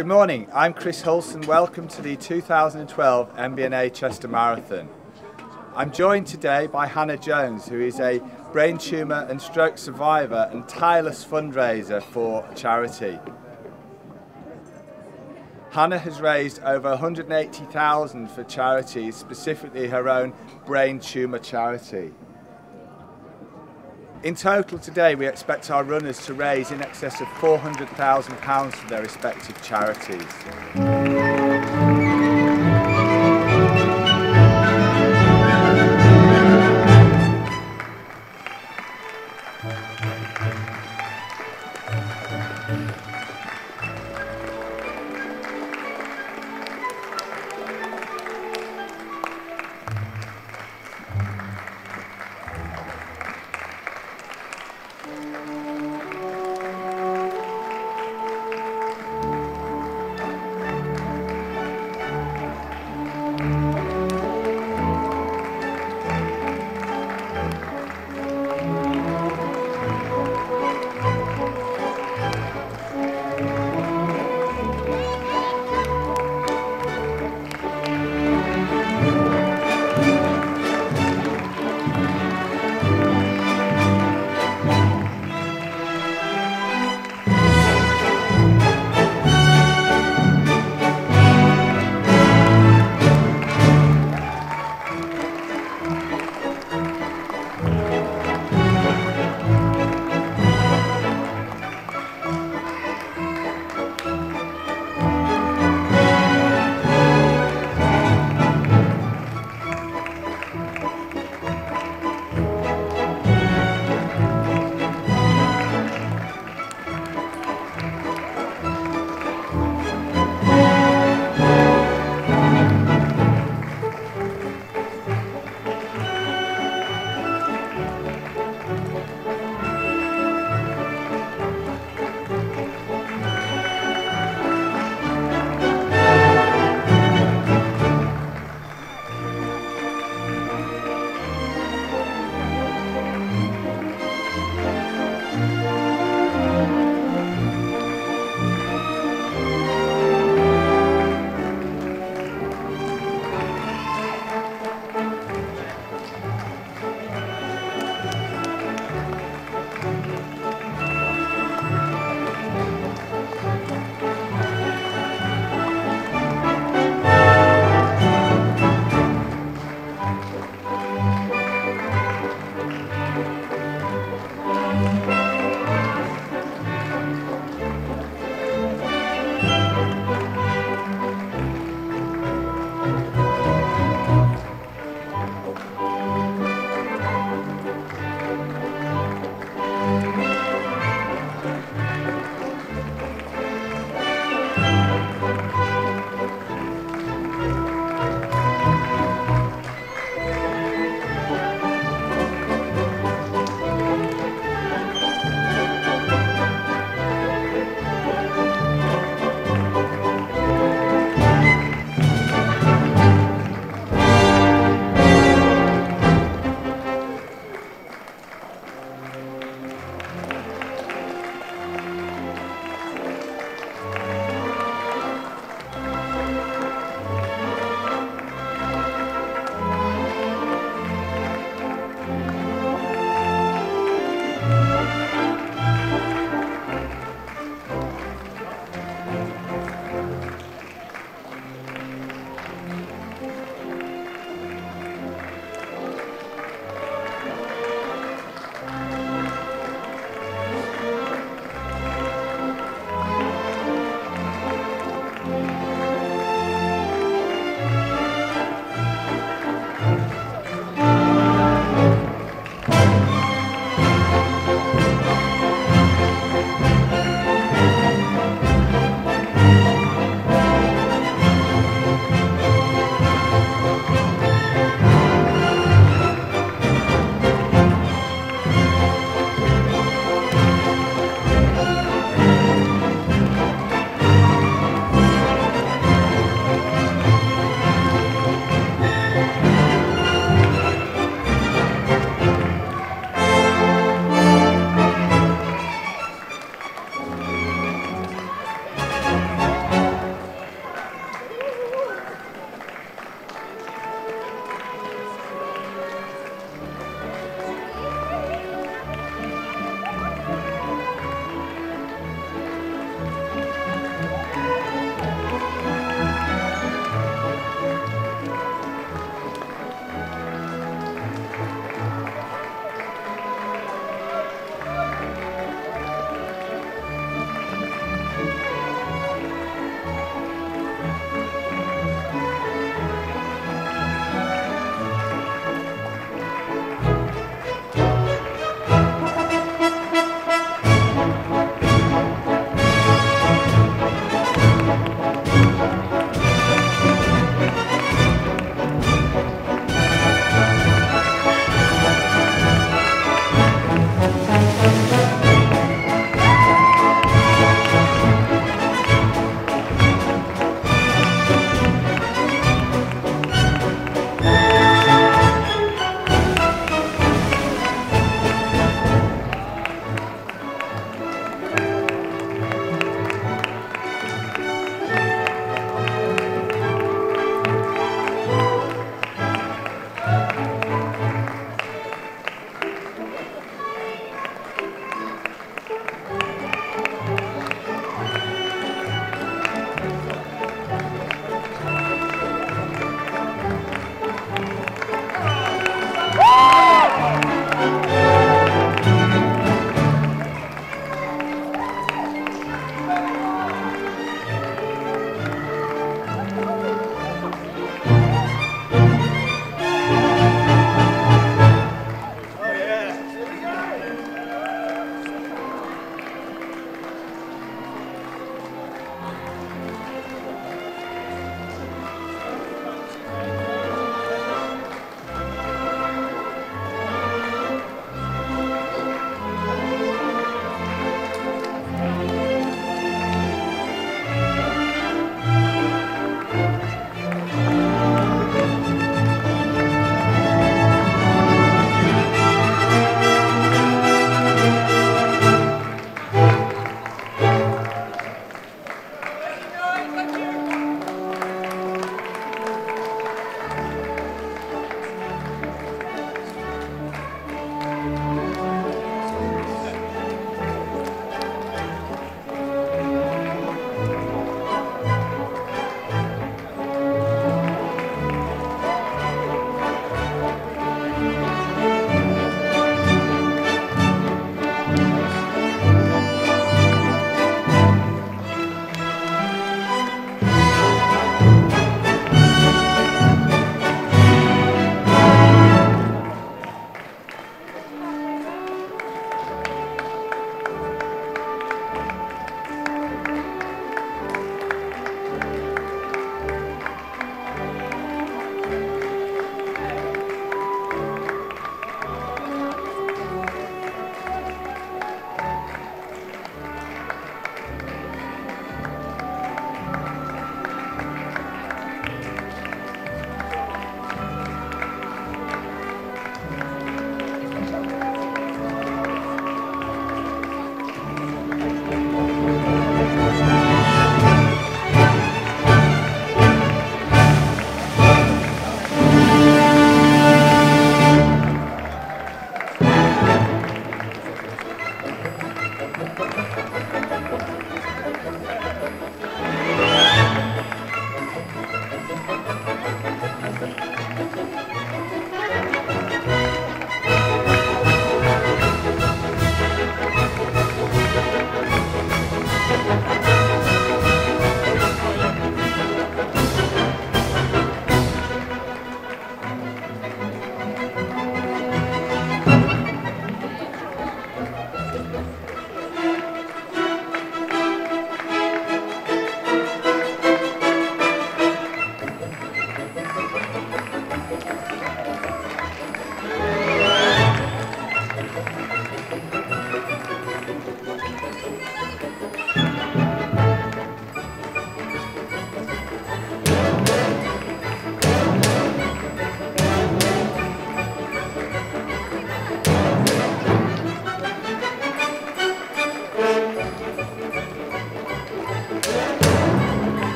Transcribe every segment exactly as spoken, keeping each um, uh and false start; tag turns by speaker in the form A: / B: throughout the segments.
A: Good morning, I'm Chris Hulson. Welcome to the two thousand twelve M B N A Chester Marathon. I'm joined today by Hannah Jones, who is a brain tumour and stroke survivor and tireless fundraiser for charity. Hannah has raised over one hundred eighty thousand dollars for charities, specifically her own brain tumour charity. In total today we expect our runners to raise in excess of four hundred thousand pounds for their respective charities.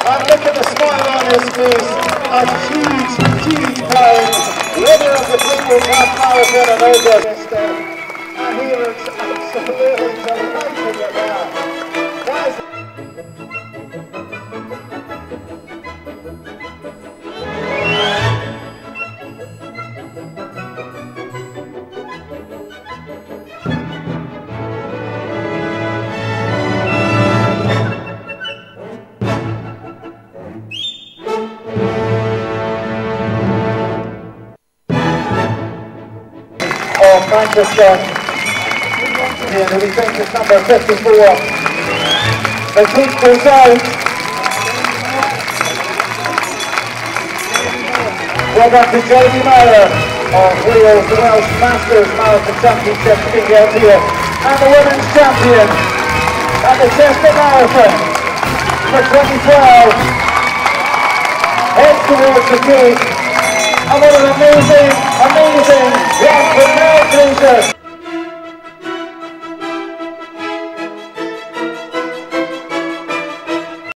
B: And look at the smile on his face. A huge, huge pride. Winner of the People's Half Marathon in August. And he looks absolutely delighted at that. That is of Manchester. Here, who we think is number fifty-four. The heat goes out. Well done to Jamie Meyer of Wales, the Welsh Masters Marathon Championship being held here. And the women's champion at the Chester Marathon for twenty twelve. Heads towards the gate. And what an amazing, amazing run from Mel Fraser.